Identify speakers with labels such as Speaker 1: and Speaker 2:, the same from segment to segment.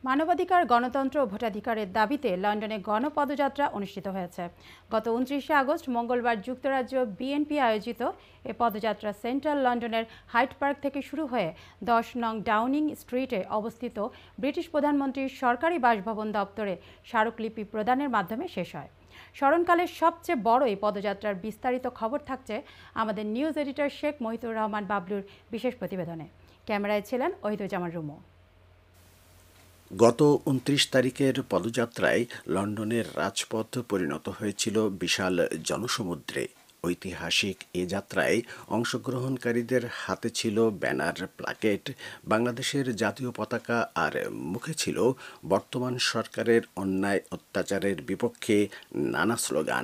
Speaker 1: মানবাধিকার, গণতন্ত্র ও ভোটাধিকারের দাবিতে লন্ডনে গণপদযাত্রা অনুষ্ঠিত হয়েছে। গত 29শে আগস্ট মঙ্গলবার যুক্তরাজ্য বিএনপি আয়োজিত এ পদযাত্রা সেন্ট্রাল লন্ডনের হাইড পার্ক থেকে শুরু হয়ে 10 নং ডাউনিং স্ট্রিটে অবস্থিত ব্রিটিশ প্রধানমন্ত্রীর সরকারি বাসভবন দপ্তরে স্মারকলিপি প্রদানের মাধ্যমে শেষ হয়। স্মরণকালের সবচেয়ে বড় এই পদযাত্রার বিস্তারিত খবর থাকছে আমাদের নিউজ এডিটর শেখ মহিতুর রহমান বাবলুর বিশেষ প্রতিবেদনে। ক্যামেরায় ছিলেন ওহিদুজ্জামান রুমু।
Speaker 2: গত 29 তারিখের পদযাত্রায় লন্ডনের রাজপথ পরিণত হয়েছিল বিশাল জনসমুদ্রে। ঐতিহাসিক এ যাত্রায় অংশগ্রহণকারীদের হাতে ছিল ব্যানার, প্লাকেট, বাংলাদেশের জাতীয় পতাকা আর মুখে ছিল বর্তমান সরকারের অন্যায় অত্যাচারের বিপক্ষে নানা স্লোগান।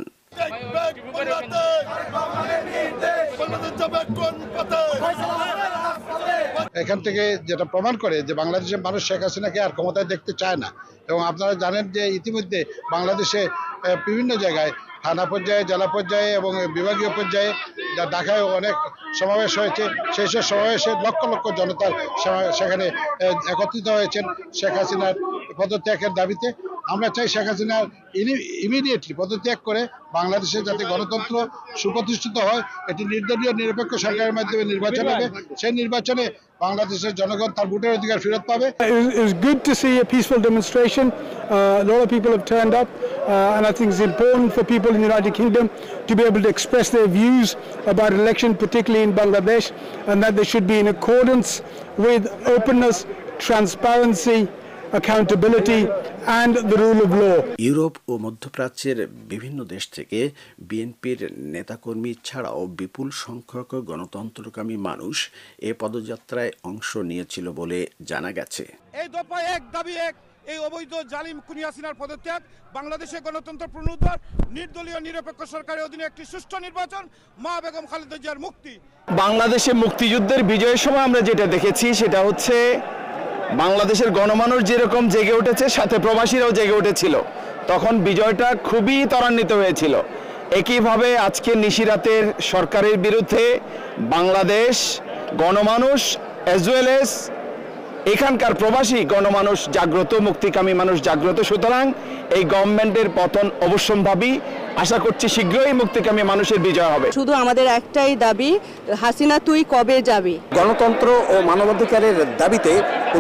Speaker 3: এখান থেকে যেটা প্রমাণ করে যে বাংলাদেশের মানুষ শেখ হাসিনাকে আর ক্ষমতায় দেখতে চায় না। এবং আপনারা জানেন যে ইতিমধ্যে বাংলাদেশে বিভিন্ন জায়গায় থানা পর্যায়ে, জেলা পর্যায়ে এবং বিভাগীয় পর্যায়ে ঢাকায় অনেক সমাবেশ হয়েছে। সেই সব সমাবেশে লক্ষ লক্ষ জনতার সেখানে একত্রিত হয়েছেন শেখ হাসিনার পদত্যাগের দাবিতে। আমরা চাই শেখ হাসিনা ইমিডিয়েটলি পদত্যাগ করে বাংলাদেশে যাতে গণতন্ত্র সুপ্রতিষ্ঠিত হয়, এটি নির্দলীয় নিরপেক্ষ সরকারের মাধ্যমে নির্বাচন হবে। সেই নির্বাচনে বাংলাদেশের জনগণ তার ভোটের অধিকার ফেরত পাবে।
Speaker 4: It was good to see a peaceful demonstration. A lot of people have turned up, and I think it's important for people in the United Kingdom to be able to express their views about election, particularly in Bangladesh, and that they should be in accordance with openness, transparency, accountability and the rule of law.
Speaker 2: Europe ও মধ্যপ্রাচ্যের বিভিন্ন দেশ থেকে বিএনপির নেতাকর্মী ছাড়াও বিপুল সংখ্যক গণতন্ত্রকামী মানুষ এ পদযাত্রায় অংশ নিয়েছিল বলে জানা গেছে।
Speaker 5: এই দফা এক দাবি এক, এই অবৈধ জালিম খুনি হাসিনার পদত্যাগ, বাংলাদেশে গণতন্ত্র পুনরুদ্ধার, নির্দলীয় নিরপেক্ষ সরকারের অধীনে একটি সুষ্ঠু নির্বাচন, মা বেগম খালেদা জিয়ার মুক্তি।
Speaker 6: বাংলাদেশে মুক্তিযুদ্ধের বিজয়ের সময় আমরা যেটা দেখেছি সেটা হচ্ছে বাংলাদেশের গণমানুষ যেরকম জেগে উঠেছে, সাথে প্রবাসীরাও জেগে উঠেছিল। তখন বিজয়টা খুবই ত্বরান্বিত হয়েছিল। একইভাবে আজকে নিশিরাতের সরকারের বিরুদ্ধে বাংলাদেশ গণমানুষ অ্যাজ ওয়েল এজ এখানকার প্রবাসী গণমানুষ জাগ্রত, মুক্তিকামী মানুষ জাগ্রত। সুতরাং এই গভর্নমেন্টের পতন অবশ্যম্ভাবী। আশা করছি শীঘ্রই মুক্তিকামী মানুষের বিজয় হবে।
Speaker 7: শুধু আমাদের একটাই দাবি, হাসিনা তুই কবে যাবি।
Speaker 8: গণতন্ত্র ও মানবাধিকারের দাবিতে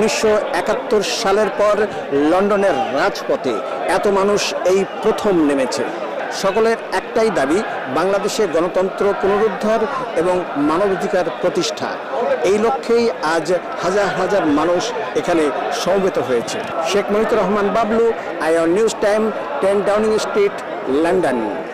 Speaker 8: 1971 সালের পর লন্ডনের রাজপথে এত মানুষ এই প্রথম নেমেছে। সকলের একটাই দাবি, বাংলাদেশে গণতন্ত্র পুনরুদ্ধার এবং মানবাধিকার প্রতিষ্ঠা। এই লক্ষ্যেই আজ হাজার হাজার মানুষ এখানে সমবেত হয়েছে। Sheikh Mohitur Rahman Bablu, ION news time, 10 Downing Street, London.